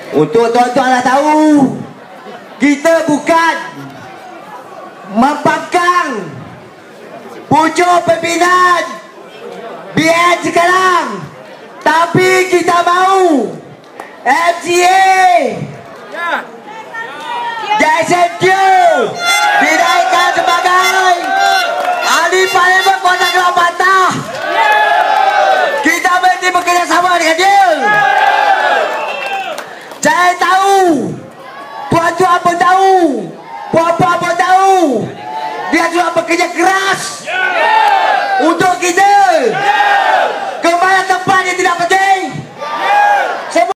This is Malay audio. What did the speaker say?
Untuk tuan-tuan dah tahu, kita bukan mempapkang pucuk pimpinan BN sekarang, tapi kita mahu MCA Jason Teo dinaikkan sebagai ahli parlimen Kota Klang Patah. Kita mesti bekerjasama dengan dia. Saya tahu, tuan-tuan pun tahu, puan-puan pun tahu, dia sudah bekerja keras untuk kita. Kemana tempat yang tidak penting,